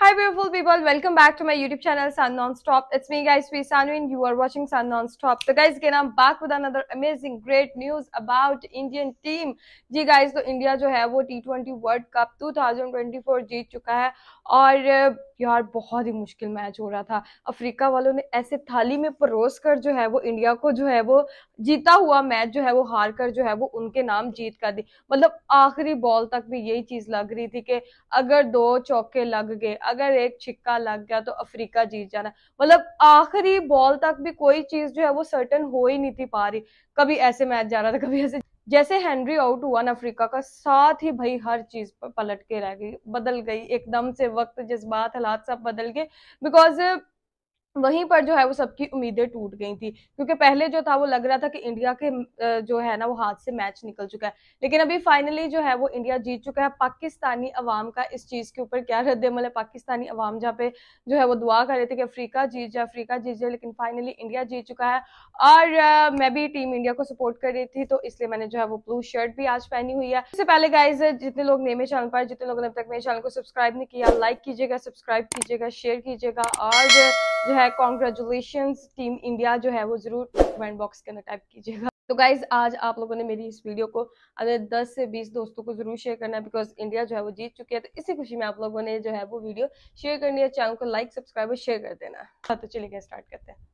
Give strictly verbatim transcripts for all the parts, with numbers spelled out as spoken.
Hi beautiful people, welcome back to my YouTube channel Sun Non-Stop. It's me guys, Sri Sanu and you are watching Sun Non-Stop. So guys, again I'm back with another amazing great news about Indian team. जी guys, तो India जो है वो T twenty world cup two thousand twenty four जीत चुका है और यार बहुत ही मुश्किल मैच हो रहा था। अफ्रीका वालों ने ऐसे थाली में परोस कर जो है वो इंडिया को जो है वो जीता हुआ मैच जो है वो हार कर जो है वो उनके नाम जीत कर दी। मतलब आखिरी बॉल तक भी यही चीज लग रही थी कि अगर दो चौके लग गए, अगर एक छिक्का लग गया तो अफ्रीका जीत जाना। मतलब आखिरी बॉल तक भी कोई चीज जो है वो सर्टन हो ही नहीं थी पा रही। कभी ऐसे मैच जा रहा था, कभी ऐसे। जैसे हेनरी आउट हुआ ना अफ्रीका का, साथ ही भाई हर चीज पलट के रह गई, बदल गई एकदम से। वक्त, जज्बात, हालात सब बदल गए बिकॉज वहीं पर जो है वो सबकी उम्मीदें टूट गई थी। क्योंकि पहले जो था वो लग रहा था कि इंडिया के जो है ना वो हाथ से मैच निकल चुका है, लेकिन अभी फाइनली जो है वो इंडिया जीत चुका है। पाकिस्तानी अवाम का इस चीज के ऊपर क्या रद्द-ए-अमल है? पाकिस्तानी अवाम जहाँ पे जो है वो दुआ कर रहे थे कि अफ्रीका जीत जाए, अफ्रीका जीत जाए, लेकिन फाइनली इंडिया जीत चुका है। और आ, मैं भी टीम इंडिया को सपोर्ट कर रही थी, तो इसलिए मैंने जो है वो ब्लू शर्ट भी आज पहनी हुई है। इससे पहले गाइज, जितने लोग नए मेरे चैनल पर, जितने लोगों ने अब तक मेरे चैनल को सब्सक्राइब नहीं किया, लाइक कीजिएगा, सब्सक्राइब कीजिएगा, शेयर कीजिएगा और जो है कॉन्ग्रेचुलेशंस टीम इंडिया जो है वो जरूर कमेंट बॉक्स के अंदर टाइप कीजिएगा। तो गाइज, आज आप लोगों ने मेरी इस वीडियो को अगर दस से बीस दोस्तों को जरूर शेयर करना है बिकॉज इंडिया जो है वो जीत चुकी है। तो इसी खुशी में आप लोगों ने जो है वो वीडियो शेयर करनी है, चैनल को लाइक सब्सक्राइब और शेयर कर देना। हाँ, तो चलिए स्टार्ट करते हैं।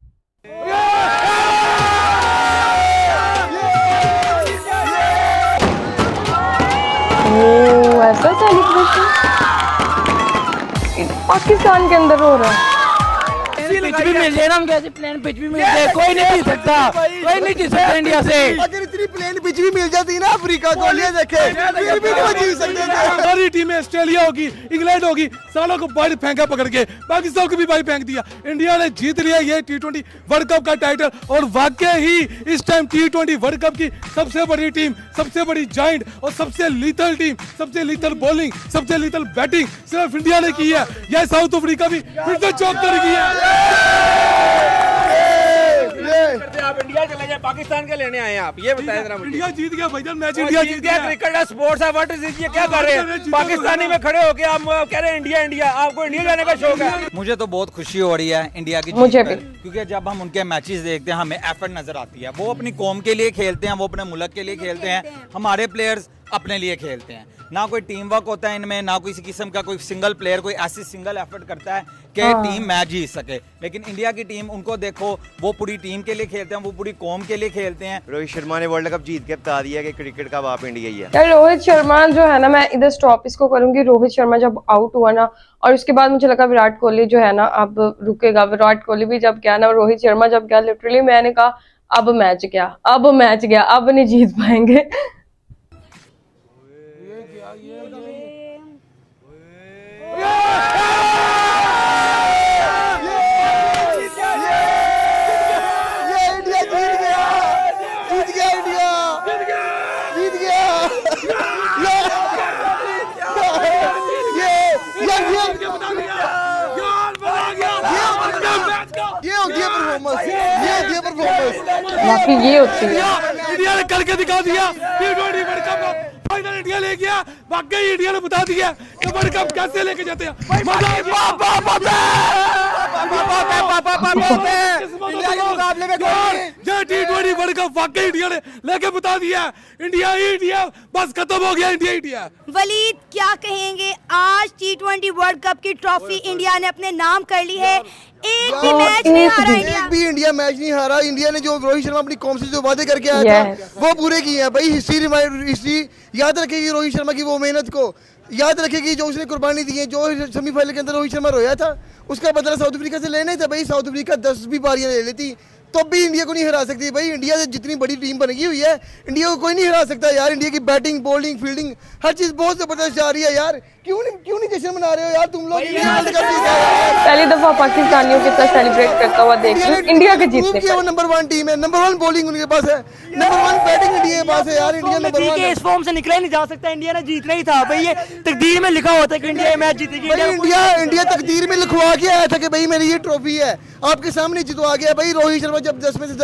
ओह, ऐसा सेलिब्रेशन पाकिस्तान के अंदर हो रहा है। पिच भी मिल जाए ना, हम कैसे प्लेन पिच भी मिल जाए, कोई नहीं जीत सकता, कोई नहीं जीत सकता इंडिया से। अगर इतनी प्लेन पिच भी मिल जाती ना अफ्रीका को, ये देखे फिर भी नहीं जीत सकते थे। हमारी टीमें ऑस्ट्रेलिया होगी, इंग्लैंड होगी, सालों को बाहर फेंका पकड़ के, पाकिस्तान को भी बाहर फेंक दिया। इंडिया ने जीत लिया ये टी ट्वेंटी वर्ल्ड कप का टाइटल और वाकई ही इस time T twenty world cup की सबसे बड़ी टीम, सबसे बड़ी जाइंट और सबसे लीथल टीम, सबसे लीथल बॉलिंग, सबसे लीथल बैटिंग सिर्फ इंडिया ने की है। यह साउथ अफ्रीका भी फिर से चौक कर गई है। आप इंडिया चले जाए, पाकिस्तान के लेने आए हैं आप, ये बताएं जरा मुझे। इंडिया जीत गया भाईजान, मैच इंडिया जीत गया। क्रिकेट है, स्पोर्ट्स है, व्हाट इज इट? ये क्या कर रहे हैं? पाकिस्तानी में खड़े होके आप कह रहे हैं इंडिया इंडिया, आपको इंडिया जाने का शौक है? मुझे तो बहुत खुशी हो रही है इंडिया की, मुझे भी, क्योंकि जब हम उनके मैचेस देखते हैं हमें एफर्ट नजर आती है। वो अपनी कौम के लिए खेलते हैं, वो अपने मुल्क के लिए खेलते हैं, हमारे प्लेयर्स अपने लिए खेलते हैं। ना कोई टीम वर्क होता है इनमें, ना कोई किसी किस्म का कोई सिंगल प्लेयर कोई ऐसी सिंगल एफर्ट करता है कि हाँ। टीम मैच जीत सके। लेकिन इंडिया की टीम, उनको देखो, वो पूरी टीम के लिए खेलते हैं, वो पूरी कौम के लिए खेलते हैं। रोहित शर्मा ने वर्ल्ड कप जीत के बता दिया कि क्रिकेट का बाप इंडिया ही है। यार रोहित शर्मा जो है ना, मैं इधर स्टॉप इसको करूंगी। रोहित शर्मा जब आउट हुआ ना और उसके बाद मुझे लगा विराट कोहली जो है ना अब रुकेगा। विराट कोहली भी जब गया ना, रोहित शर्मा जब गया, लिटरली मैंने कहा अब मैच गया, अब मैच गया, अब नहीं जीत पाएंगे। बाकी ये होती है, इंडिया ने करके दिखा दिया। टी ट्वेंटी वर्ल्ड कप का फाइनल इंडिया ले गया। वाकई इंडिया ने बता दिया कि वर्ल्ड कप कैसे लेके जाते हैं। मजा आ गया। टी ट्वेंटी वर्ल्ड कप वाकई इंडिया ने लेके बता दिया। इंडिया ही इंडिया, बस खत्म हो गया इंडिया इंडिया। वलीद, क्या कहेंगे? आज टी ट्वेंटी वर्ल्ड कप की ट्रॉफी इंडिया ने अपने नाम कर ली है। एक भी मैच नहीं हारा इंडिया, एक भी इंडिया मैच नहीं हारा। इंडिया ने जो रोहित शर्मा अपनी कौम से जो वादे करके आया था वो पूरे किए हैं भाई। हिस्ट्री रिमाइंड हिस्ट्री याद रखेगी रोहित शर्मा की वो मेहनत को, याद रखेगी जो उसने कुर्बानी दी है। जो सेमीफाइनल के अंदर रोहित शर्मा रोया था, उसका बदला साउथ अफ्रीका से लेना था भाई। साउथ अफ्रीका दस भी पारियां ले लेती तो भी इंडिया को नहीं हरा सकती भाई। इंडिया से जितनी बड़ी टीम बनी हुई है, इंडिया को कोई नहीं हरा सकता यार। इंडिया की बैटिंग, बॉलिंग, फील्डिंग, हर चीज बहुत जबरदस्त जा रही है यार। क्यों नहीं क्यों नहीं जश्न मना रहे हो यार तुम लोग? पहली दफा पाकिस्तानियों के साथ सेलिब्रेट करता हुआ देख इंडिया के जीतने की वो नंबर वन टीम है, नंबर वन बॉलिंग उनके पास है, नंबर वन बैटिंग इंडिया के पास है यार। इंडिया नंबर वन है। इस फॉर्म से निकला ही नहीं जा सकता, इंडिया ने जीतना ही था भाई। ये तकदीर में लिखा होता है कि इंडिया मैच जीतेगी। इंडिया इंडिया तकदीर में लिखवा के आया था कि भाई मेरी ये ट्रॉफी है, आपके सामने जितवा गया भाई। रोहित शर्मा जब दस में से दस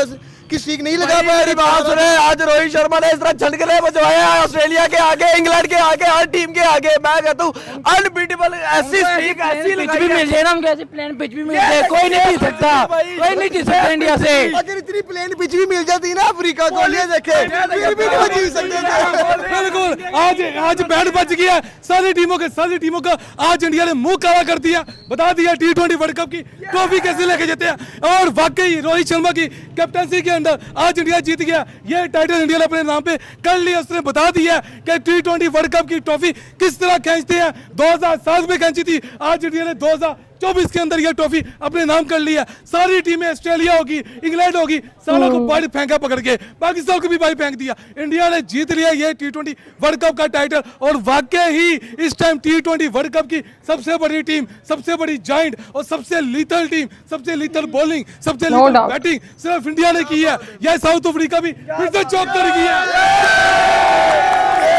कि स्ट्रीक नहीं लगा पाया। बात सुने, आज रोहित शर्मा ने इस तरह झटके बजवाया ऑस्ट्रेलिया के आगे, इंग्लैंड के आगे, हर टीम के आगे। मैं कहता हूँ अनबीटेबल, ऐसी स्ट्रीक, ऐसी पिच भी मिल जाए ना, हमको ऐसे प्लेन पिच भी मिल जाए, कोई नहीं जीत सकता, कोई नहीं जीत सकता इंडिया से। अगर इतनी प्लेन पिच भी मिल जाती ना अफ्रीका को, ये देखे फिर भी नहीं जीत सकते थे। बिल्कुल, आज आज बैट बच गया सारी टीमों के, सारी टीमों का आज इंडिया ने मुंह काला कर दिया, बता दिया टी ट्वेंटी वर्ल्ड कप की ट्रॉफी कैसे लेके जाते हैं। और वाकई रोहित शर्मा की कैप्टनसी के अंदर आज इंडिया जीत गया, ये टाइटल इंडिया ने अपने नाम पे कर लिया। उसने बता दिया कि टी ट्वेंटी वर्ल्ड कप की ट्रॉफी किस तरह खींचते हैं। दो हजार सात में खींची थी, आज इंडिया ने दो हजार चौबीस के अंदर यह ट्रॉफी अपने नाम कर लिया। सारी टीमें, ऑस्ट्रेलिया होगी, इंग्लैंड होगी, सालों को बाहर फेंका पकड़ के, पाकिस्तान को भी बाहर फेंक दिया। इंडिया ने जीत लिया ये टी ट्वेंटी वर्ल्ड कप का टाइटल। और वाकई ही इस time T twenty world cup की सबसे बड़ी टीम, सबसे बड़ी जाइंट और सबसे लीथल टीम, सबसे लीथल बॉलिंग, सबसे No लीथल doubt. बैटिंग सिर्फ इंडिया ने की है। यह साउथ अफ्रीका भी फिर से चौक कर गया।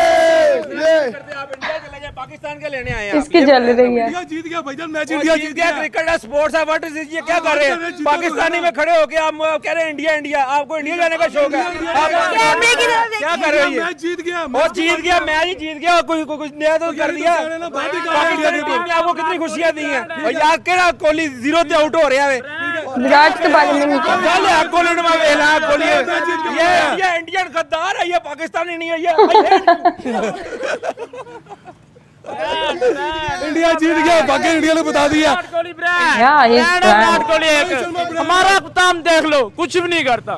आप इंडिया चले जाए, पाकिस्तान के लेने आए हैं। इसकी जल रही है। इंडिया जीत गया भाईजान, मैच इंडिया इंडिया जीत गया। क्रिकेट है, स्पोर्ट्स है, व्हाट इज ये क्या कर रहे हैं? पाकिस्तानी में खड़े होके आप कह रहे हैं इंडिया इंडिया, आपको इंडिया जाने का शौक है? कैमरे की तरफ देखिए। क्या कर रहे हो ये? मैच जीत गया, वो जीत गया, मैच ही जीत गया, कोई कुछ नया तो कर दिया। पाकिस्तानी टीम ने आपको कितनी खुशियां दी हैं, और यार केड़ा कोहली जीरो ते आउट हो रहा है। विराट के बारे में नहीं क्या? चल यार कोहली ने मैं वेला कोहली, ये इंडिया इंडियन गद्दार है, ये पाकिस्तानी नहीं है ये। इंडिया जीत गया, बाकी इंडिया ने बता दिया। Yeah, he's grand. हमारा काम देख लो, कुछ भी नहीं करता।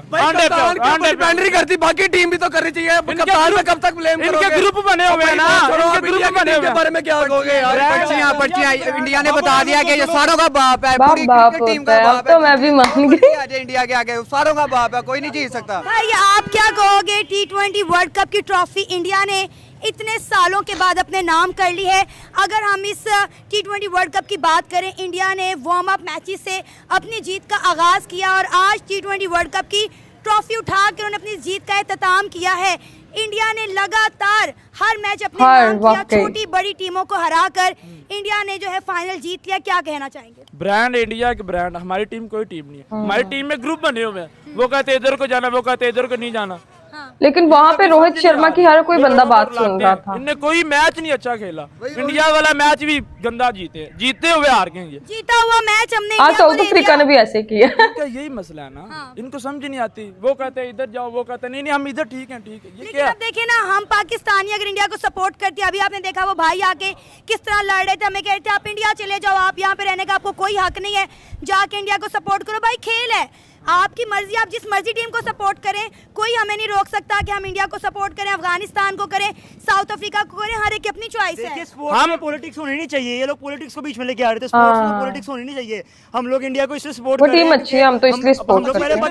डिपेंड नहीं करती, बाकी टीम भी तो करनी चाहिए। कप्तान में कब तक ब्लेम करोगे? इनके ग्रुप बने हुए हैं ना, इनके ग्रुप बने हुए के बारे में क्या कहोगे यार? पर्चियां पर्चियां इंडिया ने बता दिया कि ये सारों का बाप है, बाप पूरी बाप क्रिकेट टीम होता का है, अब बाप तो मैं भी मान गई। आज इंडिया के आगे सारों का बाप है, कोई नहीं जीत सकता। भाई आप क्या कहोगे, टी ट्वेंटी वर्ल्ड कप की ट्रॉफी इंडिया ने इतने सालों के बाद अपने नाम कर ली है। अगर हम इस टी ट्वेंटी वर्ल्ड कप की बात करें, इंडिया ने वार्म अप मैचेस से अपनी जीत का आगाज किया और आज टी ट्वेंटी वर्ल्ड कप की ट्रॉफी उठाकर उन्होंने अपनी जीत का एहतमाम किया है। इंडिया ने लगातार हर मैच अपने नाम किया, छोटी बड़ी टीमों को हराकर इंडिया ने जो है फाइनल जीत लिया। क्या कहना चाहेंगे? ब्रांड इंडिया के ब्रांड, हमारी टीम कोई टीम नहीं है। हमारी टीम में ग्रुप बने हुए हैं, वो कहते इधर को जाना, वो कहते इधर को नहीं जाना। लेकिन वहाँ पे रोहित शर्मा की हर कोई बंदा बात सुन रहा था। इनने कोई मैच नहीं अच्छा खेला, इंडिया वाला मैच भी गंदा जीते, जीते हुए हार गए ये। जीता हुआ मैच हमने आज साउथ अफ्रीका ने भी ऐसे किया। इनका यही मसला है ना, हाँ। इनको समझ नहीं आती, वो कहते हैं इधर जाओ, वो कहते हैं नहीं नहीं हम इधर ठीक हैं, ठीक है। ये लेकिन अब देखिए ना, हम पाकिस्तानी अगर इंडिया को सपोर्ट करते, अभी आपने देखा वो भाई आके किस तरह लड़ रहे थे, हमें कहते थे आप इंडिया चले जाओ, आप यहाँ पे रहने का आपको कोई हक नहीं है, जाके इंडिया को सपोर्ट करो। भाई खेल है, आपकी मर्जी, आप जिस मर्जी टीम को सपोर्ट करें, कोई हमें नहीं रोक सकता कि हम इंडिया को सपोर्ट करें, अफगानिस्तान को करें, साउथ अफ्रीका को करें, हर एक की अपनी चॉइस है। हम पॉलिटिक्स होनी नहीं चाहिए, ये लोग पॉलिटिक्स को बीच में लेके आ रहे थे, स्पोर्ट्स में पॉलिटिक्स होनी नहीं चाहिए। हम लोग इंडिया को इसलिए सपोर्ट वो टीम अच्छी है, हम तो इसलिए सपोर्ट करते हैं।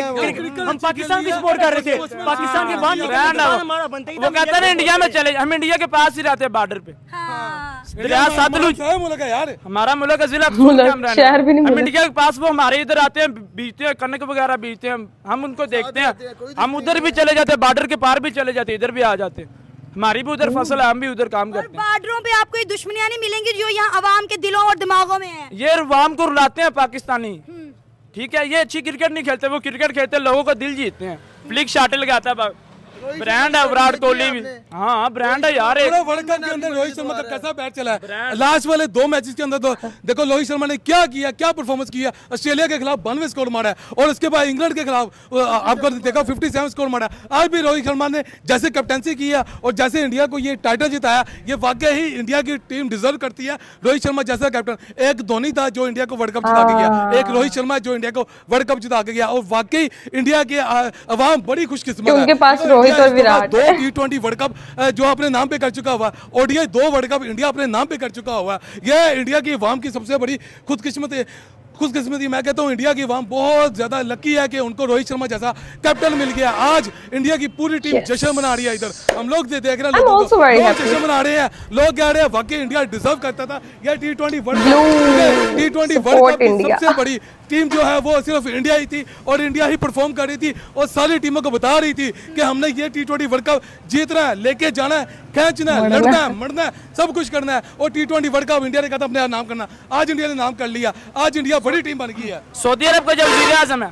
हम पाकिस्तान की सपोर्ट कर रहे थे, पाकिस्तान के बाद हमारा बनता ही, वो कहते हैं इंडिया में चले, हम इंडिया के पास ही रहते हैं, बॉर्डर पे दरिया सतलुज यार, हमारा मुल्क का जिला शहर भी नहीं, हम इंडिया के पास, वो हमारे इधर आते हैं, बीतते हैं, कनक वगैरह बीतते हैं, हम उनको देखते हैं, हम उधर भी चले जाते हैं, बॉर्डर के पार भी चले जाते हैं, इधर भी आ जाते हैं, हमारी भी उधर फसल है, हम भी उधर काम करते हैं। बॉर्डरों पे आपको ये दुश्मनियां नहीं मिलेंगी जो यहाँ अवाम के दिलों और दिमागों में है। ये अवाम को रुलाते हैं पाकिस्तानी, ठीक है। ये अच्छी क्रिकेट नहीं खेलते, वो क्रिकेट खेलते लोगों का दिल जीतते हैं। फ्लिक शॉट लगाता है, ब्रांड है विराट कोहली भी, हाँ ब्रांड है यार। वर्ल्ड कप के अंदर रोहित शर्मा का कैसा बैट चला है, लास्ट वाले दो मैचेस के अंदर तो देखो रोहित शर्मा ने क्या किया, क्या परफॉर्मेंस किया। ऑस्ट्रेलिया के खिलाफ बानवे स्कोर मारा है, और उसके बाद इंग्लैंड के खिलाफ आपको देखा सत्तावन स्कोर मारा है। आज भी रोहित शर्मा ने जैसे कैप्टनसी किया और जैसे इंडिया को ये टाइटल जिताया, ये वाकई ही इंडिया की टीम डिजर्व करती है रोहित शर्मा जैसा कैप्टन। एक धोनी था जो इंडिया को वर्ल्ड कप जिता के गया, एक रोहित शर्मा जो इंडिया को वर्ल्ड कप जिता के गया, और वाकई इंडिया के अवाम बड़ी खुशकिस्मत है, उनके पास रोहित और विराट दो टी ट्वेंटी वर्ल्ड कप जो अपने नाम पे कर चुका हुआ, ओडीआई दो वर्ल्ड कप इंडिया अपने नाम पे कर चुका हुआ। यह इंडिया की अवाम की सबसे बड़ी खुदकिस्मती खुशकिस्मती मैं कहता हूँ इंडिया की अवाम बहुत ज्यादा लकी है कि उनको रोहित शर्मा जैसा कैप्टन मिल गया। आज इंडिया की पूरी टीम yes. जश्न मना रही है, इधर हम लोग देख रहे हैं, लोग जश्न मना रहे हैं, लोग कह रहे हैं वाकई इंडिया डिजर्व करता था यह T twenty world cup. T twenty world cup की सबसे बड़ी टीम जो है वो सिर्फ इंडिया ही थी, और इंडिया ही परफॉर्म कर रही थी, और सारी टीमों को बता रही थी कि हमने ये टी ट्वेंटी वर्ल्ड कप जीतना है, लेके जाना है, खींचना है, लड़ना है, मरना है, सब कुछ करना है। और T twenty world cup India ने कहा था अपने नाम करना, आज इंडिया ने नाम कर लिया, आज इंडिया बड़ी टीम बन गई है। सऊदी अरब का जो वज़ीर आज़म है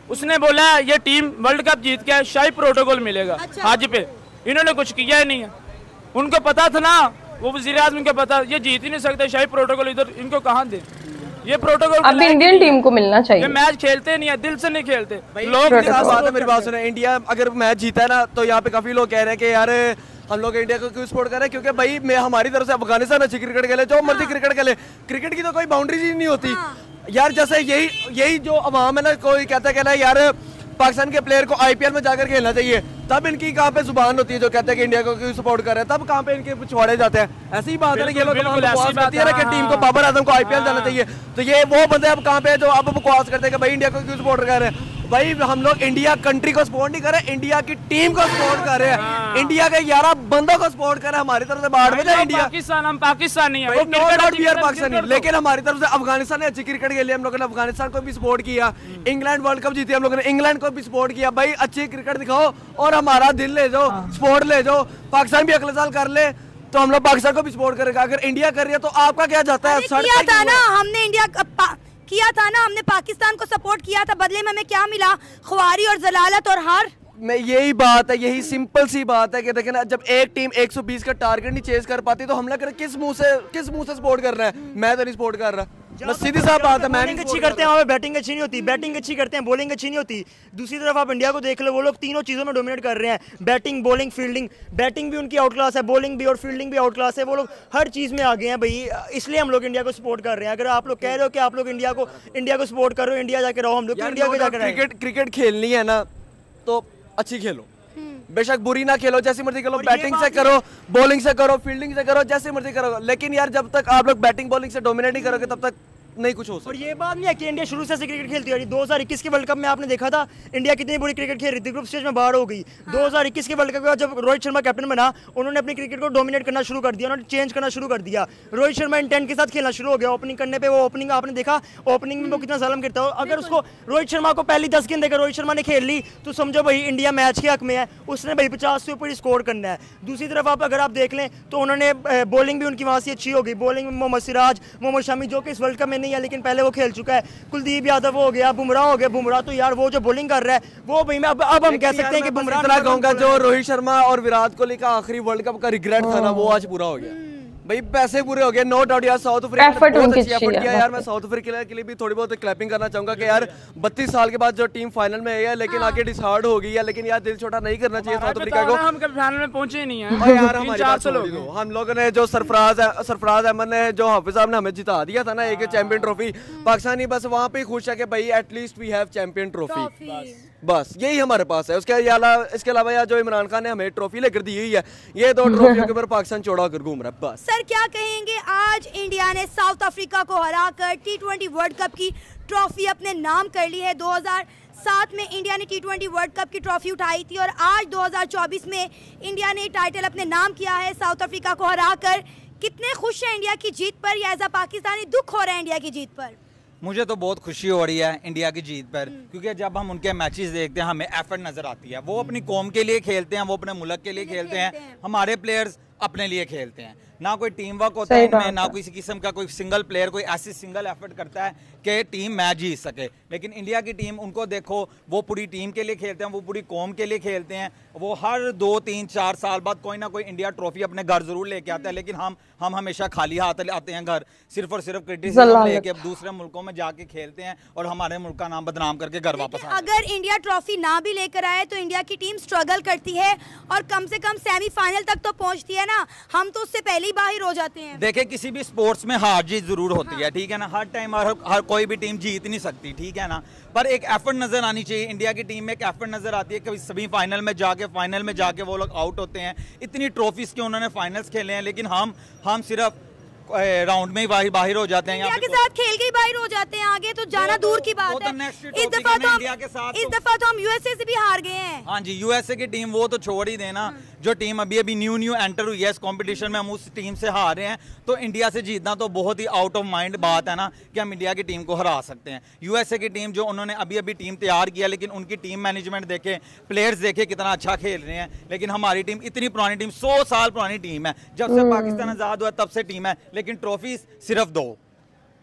उसने बोला ये टीम वर्ल्ड कप जीत के शाही प्रोटोकॉल मिलेगा हज पे। इन्होंने कुछ किया ही नहीं है। उनको पता था ना, वो वज़ीर आज़म को पता ये जीत ही नहीं सकते शाही प्रोटोकॉल, इधर इनको कहाँ दे ये प्रोटोकॉल। अब इंडियन टीम को मिलना चाहिए। ये मैच खेलते नहीं है, दिल से नहीं खेलते लोग। बात है, मेरी बात सुने, इंडिया अगर मैच जीता है ना तो यहाँ पे काफी लोग कह रहे हैं कि यार हम लोग इंडिया को क्यों सपोर्ट कर रहे हैं, क्योंकि भाई मैं हमारी तरफ से अफगानिस्तान अच्छी क्रिकेट खेले, जो मर्जी क्रिकेट खेले, क्रिकेट की तो कोई बाउंड्रीज ही नहीं होती यार। जैसे यही यही जो अवाम है ना, कोई कहता है ना यार पाकिस्तान के प्लेयर को आईपीएल में जाकर खेलना चाहिए, तब इनकी कहाँ पे जुबान होती है जो कहते हैं कि इंडिया को क्यों सपोर्ट कर रहे हैं, तब कहाँ पे इनके पिछवाड़े जाते हैं। ऐसी ही बात है ना, ये लोग बकवास करती है ना कि टीम को बाबर आजम को आईपीएल जाना चाहिए, तो ये वो बंदे अब कहाँ पे जो अब बकवास करते हैं कि भाई इंडिया को क्यों सपोर्ट कर रहे हैं। भाई हम लोग इंडिया कंट्री को सपोर्ट नहीं कर रहे, इंडिया की टीम को सपोर्ट कर रहे हैं, इंडिया के ग्यारह बंदों को सपोर्ट कर रहे हैं। हमारी तरफ से बाहर में जाए इंडिया, पाकिस्तान, हम पाकिस्तानी है, पाकिस्तानी, लेकिन हमारी तरफ से अफगानिस्तान ने अच्छी क्रिकेट खेली, हम लोगों ने अफगानिस्तान को भी सपोर्ट किया, इंग्लैंड वर्ल्ड कप जीती हम लोगों ने इंग्लैंड को भी सपोर्ट किया। भाई अच्छी क्रिकेट दिखाओ और हमारा दिल ले जाओ, सपोर्ट ले जाओ। पाकिस्तान भी अगले साल कर ले तो हम लोग पाकिस्तान को भी सपोर्ट करेगा। अगर इंडिया कर रही है तो आपका क्या जाता है? किया था ना हमने, इंडिया किया था ना हमने, पाकिस्तान को सपोर्ट किया था, बदले में हमें क्या मिला? खुआरी और जलालत और हार। मैं यही बात है, यही सिंपल सी बात है कि देखें ना, जब एक टीम एक सौ बीस का टारगेट नहीं चेज कर पाती तो हमला कर किस मुंह से किस मुंह से सपोर्ट कर रहा है? मैं तो नहीं सपोर्ट कर रहा, बस सीधी सी बात है। बैटिंग अच्छी करते हैं, बैटिंग अच्छी नहीं होती, बैटिंग अच्छी करते हैं, बॉलिंग अच्छी नहीं होती। दूसरी तरफ आप इंडिया को देख लो, वो लोग तीनों चीज़ों में डोमिनेट कर रहे हैं, बैटिंग, बॉलिंग, फील्डिंग। बैटिंग भी उनकी आउट क्लास है, बॉलिंग भी और फील्डिंग भी आउट क्लास है, वो लोग हर चीज़ में आगे हैं भाई, इसलिए हम लोग इंडिया को सपोर्ट कर रहे हैं। अगर आप लोग कह रहे हो कि आप लोग इंडिया को इंडिया को सपोर्ट कर रहे हो, इंडिया जाके रहो, हम लोग इंडिया को जाकर क्रिकेट क्रिकेट खेलनी है ना तो अच्छी खेलो, बेशक बुरी ना खेलो, जैसी मर्जी करो, बैटिंग से करो, बॉलिंग से करो, फील्डिंग से करो, जैसी मर्जी करो, लेकिन यार जब तक आप लोग बैटिंग बॉलिंग से डोमिनेट नहीं करोगे तब तक नहीं कुछ हो सकता। और ये बात नहीं है कि इंडिया शुरू से क्रिकेट खेलती है। दो हज़ार इक्कीस के वर्ल्ड कप में आपने देखा था इंडिया कितनी बुरी क्रिकेट खेल रही थी, ग्रुप स्टेज में बाहर हो गई। दो हज़ार इक्कीस के वर्ल्ड कप के बाद जब रोहित शर्मा कैप्टन बना, उन्होंने अपनी क्रिकेट को डोमिनेट करना शुरू कर दिया, उन्होंने चेंज करना शुरू कर दिया। रोहित शर्मा इंटेंट के साथ खेलना शुरू हो गया, ओपनिंग करने पे वो ओपनिंग आपने देखा, ओपनिंग में वो कितना जालम करता हो। अगर उसको रोहित शर्मा को पहली दस गेंद देकर रोहित शर्मा ने खेल ली तो समझो भाई इंडिया मैच के हक में है, उसने भाई पचास से ऊपर स्कोर करना है। दूसरी तरफ आप अगर आप देख लें तो उन्होंने बॉलिंग भी उनकी वहाँ से अच्छी हो गई, बॉलिंग में मोहम्मद सिराज, मोहम्मद शमी जो कि इस वर्ल्ड कप में नहीं है लेकिन पहले वो खेल चुका है, कुलदीप यादव हो गया, बुमराह हो गया। बुमराह तो यार वो जो बॉलिंग कर रहा है वो भाई मैं अब, अब हम कह सकते हैं कि बुमराह इतना कहूंगा जो रोहित शर्मा और विराट कोहली का आखिरी वर्ल्ड कप का रिग्रेट था ना, वो आज पूरा हो गया भाई, पैसे पूरे हो गए, नो डाउट। यार साउथ अफ्रीका ने बहुत अच्छी एफर्ट किया यार, मैं साउथ अफ्रीका के लिए भी थोड़ी बहुत क्लैपिंग करना चाहूंगा कि यार बत्तीस साल के बाद जो टीम फाइनल में आई है लेकिन आगे डिसहार्ड हो गई है, लेकिन यार दिल छोटा नहीं करना चाहिए साउथ अफ्रीका को। हम कभी फाइनल में पहुंचे ही नहीं है और यार हमारी बात छोड़ दो, हम लोगों ने जो सरफराज सरफराज अहमद ने जो हाफिज साहब ने हमें जिता दिया था ना एक चैंपियन ट्रॉफी, पाकिस्तानी बस वहाँ पे खुश है कि भाई at least we have champion trophy, बस यही हमारे पास है। उसके अलावा इसके अलावा यार जो इमरान खान ने हमें ट्रॉफी लेकर दी हुई है, ये दो ट्रॉफियों के ऊपर पाकिस्तान चौड़ा होकर घूम रहा है बस। सर क्या कहेंगे, आज इंडिया ने साउथ अफ्रीका को हराकर टी ट्वेंटी वर्ल्ड कप की ट्रॉफी अपने नाम कर ली है। दो हज़ार सात में इंडिया ने टी ट्वेंटी वर्ल्ड कप की ट्रॉफी उठाई थी और आज दो हज़ार चौबीस में इंडिया ने टाइटल अपने नाम किया है साउथ अफ्रीका को हराकर। कितने खुश हैं इंडिया की जीत पर या एज अ पाकिस्तानी दुख हो रहा है इंडिया की जीत पर? मुझे तो बहुत खुशी हो रही है इंडिया की जीत पर, क्योंकि जब हम उनके मैचेस देखते हैं हमें एफर्ट नजर आती है। वो अपनी कौम के लिए खेलते हैं, वो अपने मुल्क के लिए खेलते हैं, हमारे प्लेयर्स अपने लिए खेलते हैं। ना कोई टीम वर्क होता है इनमें, ना किसी किस्म का कोई सिंगल प्लेयर कोई ऐसी सिंगल एफर्ट करता है कि टीम मैच जीत सके। लेकिन इंडिया की टीम, उनको देखो, वो पूरी टीम के लिए खेलते हैं, वो पूरी कौम के लिए खेलते हैं। वो हर दो तीन चार साल बाद कोई ना कोई इंडिया ट्रॉफी अपने घर जरूर लेके आता है, लेकिन हम हम हमेशा खाली हाथ आते हैं घर, सिर्फ और सिर्फ क्रिटिसिज्म लेके दूसरे मुल्कों में जाके खेलते हैं और हमारे मुल्क का नाम बदनाम करके घर वापस आते हैं। अगर इंडिया ट्रॉफी ना भी लेकर आए तो इंडिया की टीम स्ट्रगल करती है और कम से कम सेमीफाइनल तक तो पहुंचती है ना, हम तो उससे पहले ही बाहर हो जाते हैं। देखिए किसी भी स्पोर्ट्स में हार जीत जरूर होती है, ठीक है ना, हर टाइम हर, हर कोई भी टीम जीत नहीं सकती, ठीक है ना, पर एक एफर्ट नजर आनी चाहिए। इंडिया की टीम में एक एफर्ट नजर आती है, कभी सभी फाइनल में जाके फाइनल में जाके वो लोग आउट होते हैं। इतनी ट्रॉफीज के उन्होंने फाइनल्स खेले हैं, लेकिन हम हम सिर्फ राउंड में ही बाहर बाहर हो जाते हैं। इंडिया के साथ खेल के ही बाहर हो जाते हैं, आगे तो जाना तो, दूर की बात है। इस दफा तो हम इस दफा तो हम यूएसए से भी हार गए हैं। हाँ जी, यूएसए की टीम वो तो छोड़ ही देना, जो टीम अभी अभी न्यू न्यू एंटर हुई है इस कंपटीशन में, हम उस टीम से हार रहे हैं। तो इंडिया से जीतना तो बहुत ही आउट ऑफ माइंड बात है ना कि हम इंडिया की टीम को हरा सकते हैं। यूएसए की टीम जो उन्होंने अभी अभी टीम तैयार किया, लेकिन उनकी टीम मैनेजमेंट देखे, प्लेयर्स देखे कितना अच्छा खेल रहे हैं। लेकिन हमारी टीम इतनी पुरानी टीम, सौ साल पुरानी टीम है, जब से पाकिस्तान आजाद हुआ तब से टीम है, लेकिन ट्रॉफीज सिर्फ दो।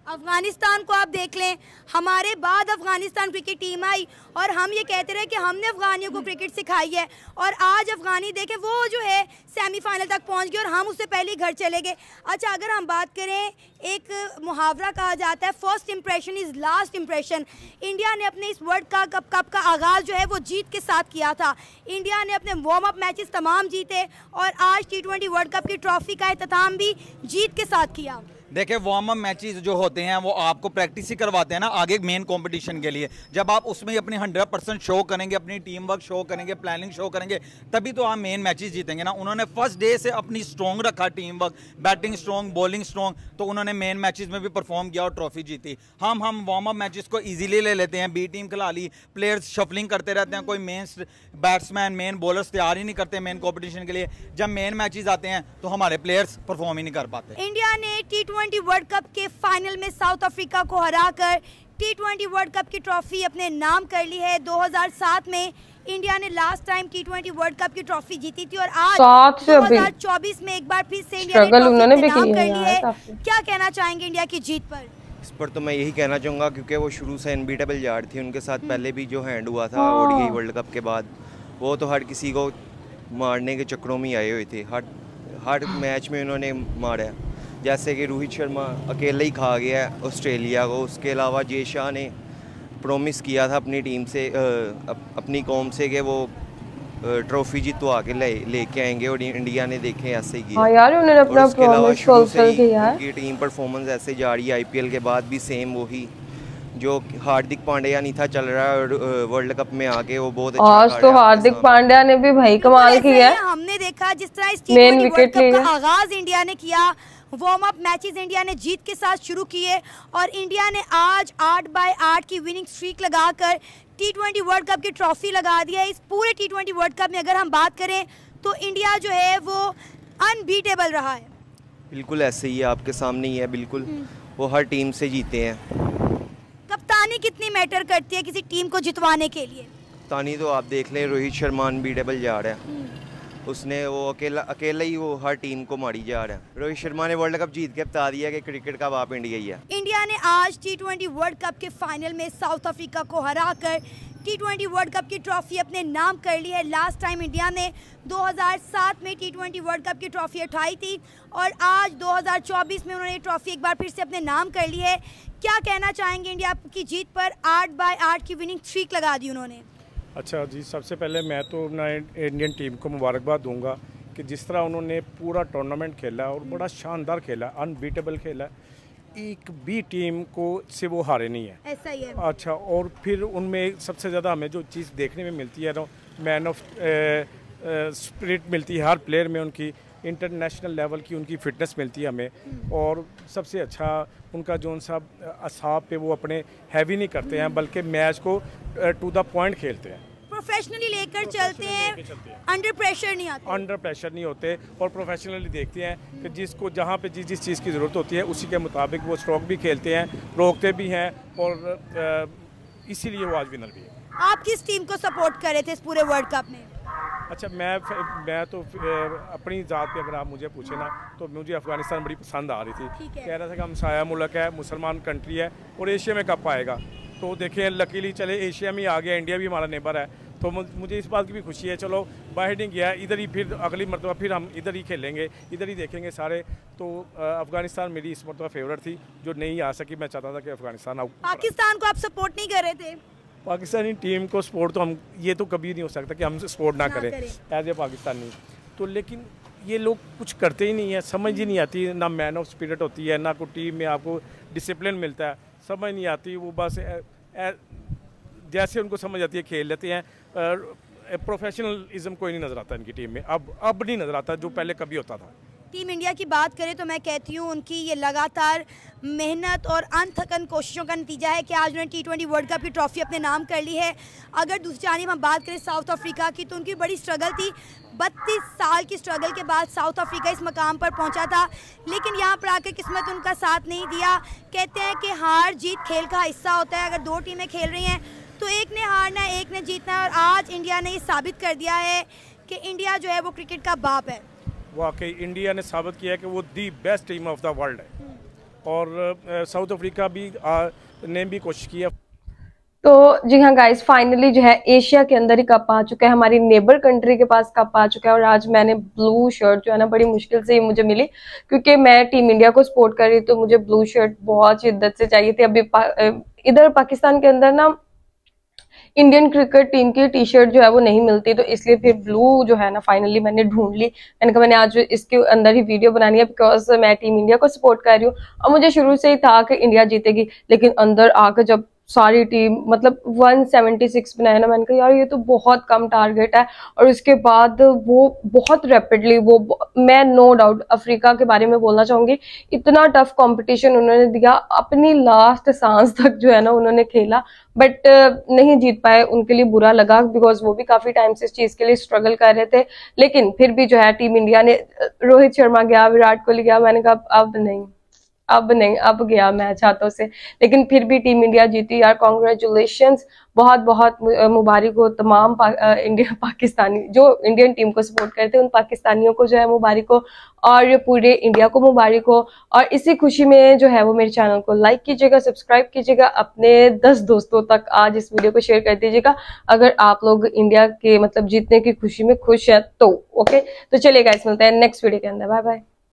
अफगानिस्तान को आप देख लें, हमारे बाद अफगानिस्तान क्रिकेट टीम आई और हम ये कहते रहे कि हमने अफगानियों को क्रिकेट सिखाई है, और आज अफगानी देखें वो जो है सेमीफाइनल तक पहुंच गए और हम उससे पहले ही घर चले गए। अच्छा, अगर हम बात करें, एक मुहावरा कहा जाता है, first impression is last impression. India ने अपने इस वर्ल्ड कप कप का आगाज़ जो है वो जीत के साथ किया था। इंडिया ने अपने वार्म अप मैचेस तमाम जीते और आज टी ट्वेंटी वर्ल्ड कप की ट्रॉफी का अख्ताम भी जीत के साथ किया। देखिए, वार्म अप मैचेस जो होते हैं वो आपको प्रैक्टिस ही करवाते हैं ना आगे मेन कंपटीशन के लिए। जब आप उसमें अपनी हंड्रेड परसेंट शो करेंगे, अपनी टीम वर्क शो करेंगे, प्लानिंग शो करेंगे, तभी तो आप मेन मैचेस जीतेंगे ना। उन्होंने फर्स्ट डे से अपनी स्ट्रॉन्ग रखा team work, batting strong, bowling strong, तो उन्होंने मेन मैचेस में भी परफॉर्म किया और ट्रॉफी जीती। हम हम वार्म अप मैचेस को ईजिली ले लेते हैं, बी टीम खिला ली, प्लेयर्स शफलिंग करते रहते हैं, कोई मेन बैट्समैन, मेन बॉलर्स तैयार ही नहीं करते मेन कॉम्पिटिशन के लिए। जब मेन मैचेस आते हैं तो हमारे प्लेयर्स परफॉर्म ही नहीं कर पाते। इंडिया ने टी ट्वेंटी वर्ल्ड कप के फाइनल में साउथ अफ्रीका को हराकर टी ट्वेंटी वर्ल्ड कप की ट्रॉफी अपने नाम कर ली है। दो हज़ार सात में इंडिया ने last time T twenty world cup की ट्रॉफी जीती थी और आज दो हज़ार चौबीस में एक बार फिर से इंडिया ने ट्रॉफी अपने नाम कर ली है। क्या कहना चाहेंगे इंडिया की जीत पर? इस पर तो मैं यही कहना चाहूँगा क्योंकि वो शुरू से अनबीटेबल यार्ड थी, उनके साथ पहले भी जो हैंड हुआ था ओडीआई वर्ल्ड कप के बाद, वो तो हर किसी को मारने के चक्करों में आए हुए थे। हर हर मैच में उन्होंने मारा, जैसे कि रोहित शर्मा अकेले ही खा गया है ऑस्ट्रेलिया को। उसके अलावा जय शाह ने प्रॉमिस किया था अपनी टीम से, अपनी कौम से, कि वो ट्रॉफी जितवा के ले लेके आएंगे, और इंडिया ने देखे ऐसे ही किया। हाँ यार, उन्होंने अपना प्रॉमिस फुलफिल किया है। उनकी टीम परफॉर्मेंस ऐसे जा रही है, आईपीएल के बाद भी सेम वही जो हार्दिक पांड्या नहीं था चल रहा है, और वर्ल्ड कप में आके वो बहुत अच्छा आज तो हार्दिक पांड्या ने भी भाई कमाल किया है। हमने देखा जिस तरह इस टी ट्वेंटी वर्ल्ड कप का आगाज इंडिया ने किया, वार्म अप मैचेस इंडिया ने जीत के साथ शुरू किए और इंडिया ने आज आठ बाय आठ की विनिंग स्ट्रीक लगाकर टी ट्वेंटी वर्ल्ड कप की ट्रॉफी लगा दी है। इस पूरे टी ट्वेंटी वर्ल्ड कप में अगर हम बात करें तो इंडिया जो है वो अनबीटेबल रहा है। बिल्कुल ऐसे ही है, आपके सामने ही है, बिल्कुल वो हर टीम से जीते हैं। कप्तानी कितनी मैटर करती है किसी टीम को जितवाने के लिए? कप्तानी तो आप देख लें, रोहित शर्मा अनबीटेबल जा रहा है, उसने वो अकेला अकेला ही वो हर टीम को मारी जा रहा है। रोहित शर्मा ने वर्ल्ड कप जीत के बता दिया कि क्रिकेट का बाप इंडिया ही है। इंडिया ने आज टी ट्वेंटी वर्ल्ड कप के फाइनल में साउथ अफ्रीका को हराकर टी ट्वेंटी वर्ल्ड कप की ट्रॉफी अपने नाम कर ली है। लास्ट टाइम इंडिया ने दो हज़ार सात में टी ट्वेंटी वर्ल्ड कप की ट्रॉफी उठाई थी और आज दो हज़ार चौबीस में उन्होंने ट्रॉफी एक बार फिर से अपने नाम कर ली है। क्या कहना चाहेंगे इंडिया की जीत पर? आठ बाय आठ की विनिंग स्ट्रीक लगा दी उन्होंने। अच्छा जी, सबसे पहले मैं तो ना इंडियन टीम को मुबारकबाद दूंगा कि जिस तरह उन्होंने पूरा टूर्नामेंट खेला और बड़ा शानदार खेला, अनबीटेबल खेला, एक भी टीम को से वो हारे नहीं है। ऐसा ही है। अच्छा, और फिर उनमें सबसे ज़्यादा हमें जो चीज़ देखने में मिलती है ना, मैन ऑफ स्पिरिट मिलती है हर प्लेयर में, उनकी इंटरनेशनल लेवल की उनकी फिटनेस मिलती है हमें। और सबसे अच्छा उनका जो सा असाब पे वो अपने हैवी नहीं करते हैं, बल्कि मैच को टू द पॉइंट खेलते हैं, प्रोफेशनली लेकर चलते हैं, अंडर प्रेशर नहीं आते अंडर प्रेशर नहीं होते और प्रोफेशनली देखते हैं कि जिसको जहाँ पे जिस जिस चीज़ की ज़रूरत होती है उसी के मुताबिक वो स्ट्रोक भी खेलते हैं, रोकते भी हैं, और इसीलिए वो आज विनर भी है। आप किस टीम को सपोर्ट कर रहे थे इस पूरे वर्ल्ड कप में? अच्छा, मैं मैं तो अपनी ज़ात पे अगर आप मुझे पूछे ना तो मुझे अफ़गानिस्तान बड़ी पसंद आ रही थी। कह रहा था कि हम साया मुल्क है, मुसलमान कंट्री है और एशिया में कब आएगा, तो देखें लकीली चले एशिया में आ गया, इंडिया भी हमारा नेबर है, तो मुझे इस बात की भी खुशी है। चलो बाहर नहीं गया, इधर ही फिर अगली मरतबा फिर हम इधर ही खेलेंगे, इधर ही देखेंगे सारे। तो अफ़गानिस्तान मेरी इस मरतबा फेवरेट थी, जो नहीं आ सकी, मैं चाहता था कि अफ़गानिस्तान आउट। पाकिस्तान को आप सपोर्ट नहीं कर रहे थे? पाकिस्तानी टीम को सपोर्ट तो हम ये तो कभी नहीं हो सकता कि हम सपोर्ट ना, ना करें एज ए पाकिस्तानी, तो लेकिन ये लोग कुछ करते ही नहीं है, समझ ही नहीं आती, ना मैन ऑफ स्पिरिट होती है, ना कोई टीम में आपको डिसिप्लिन मिलता है, समझ नहीं आती। वो बस ए, ए, जैसे उनको समझ आती है खेल लेते हैं, प्रोफेशनलिज्म कोई नहीं नज़र आता इनकी टीम में, अब अब नहीं नज़र आता जो पहले कभी होता था। टीम इंडिया की बात करें तो मैं कहती हूँ उनकी ये लगातार मेहनत और अनथकन कोशिशों का नतीजा है कि आज उन्होंने टी ट्वेंटी वर्ल्ड कप की ट्रॉफी अपने नाम कर ली है। अगर दूसरी जानिब हम बात करें साउथ अफ्रीका की, तो उनकी बड़ी स्ट्रगल थी, बत्तीस साल की स्ट्रगल के बाद साउथ अफ्रीका इस मकाम पर पहुंचा था, लेकिन यहाँ पर आकर किस्मत उनका साथ नहीं दिया। कहते हैं कि हार जीत खेल का हिस्सा होता है, अगर दो टीमें खेल रही हैं तो एक ने हारना है, एक ने जीतना है, और आज इंडिया ने ये साबित कर दिया है कि इंडिया जो है वो क्रिकेट का बाप है। वाकई इंडिया ने साबित किया है कि वो the best team of the world है, और साउथ अफ्रीका भी आ, ने भी कोशिश की है। तो जी हाँ गाइस, फाइनली जो है एशिया के अंदर ही कप आ चुका है, हमारी नेबर कंट्री के पास कप आ चुका है। और आज मैंने ब्लू शर्ट जो है ना बड़ी मुश्किल से ये मुझे मिली, क्योंकि मैं टीम इंडिया को सपोर्ट कर रही तो मुझे ब्लू शर्ट बहुत शिद्दत से चाहिए थी। अभी पा, इधर पाकिस्तान के अंदर ना इंडियन क्रिकेट टीम की टी शर्ट जो है वो नहीं मिलती, तो इसलिए फिर ब्लू जो है ना फाइनली मैंने ढूंढ ली। मैंने कहा मैंने आज इसके अंदर ही वीडियो बनानी है, बिकॉज मैं टीम इंडिया को सपोर्ट कर रही हूँ और मुझे शुरू से ही था कि इंडिया जीतेगी। लेकिन अंदर आकर जब सारी टीम मतलब एक सौ छिहत्तर बनाया ना, मैंने कहा यार ये तो बहुत कम टारगेट है। और उसके बाद वो बहुत रैपिडली वो मैं नो डाउट अफ्रीका के बारे में बोलना चाहूंगी, इतना टफ कंपटीशन उन्होंने दिया, अपनी लास्ट सांस तक जो है ना उन्होंने खेला, बट नहीं जीत पाए। उनके लिए बुरा लगा, बिकॉज वो भी काफी टाइम से इस चीज के लिए स्ट्रगल कर रहे थे। लेकिन फिर भी जो है टीम इंडिया ने, रोहित शर्मा गया, विराट कोहली गया, मैंने कहा अब नहीं अब नहीं अब गया मैच हाथों से। लेकिन फिर भी टीम इंडिया जीती यार, कॉन्ग्रेचुलेशंस, बहुत बहुत मुबारक हो तमाम पा, इंडिया पाकिस्तानी जो इंडियन टीम को सपोर्ट करते हैं, उन पाकिस्तानियों को जो है मुबारक हो और पूरे इंडिया को मुबारक हो। और इसी खुशी में जो है वो मेरे चैनल को लाइक कीजिएगा, सब्सक्राइब कीजिएगा, अपने दस दोस्तों तक आज इस वीडियो को शेयर कर दीजिएगा अगर आप लोग इंडिया के मतलब जीतने की खुशी में खुश है तो। ओके, तो चलिए गाइस, मिलते हैं नेक्स्ट वीडियो के अंदर। Bye bye.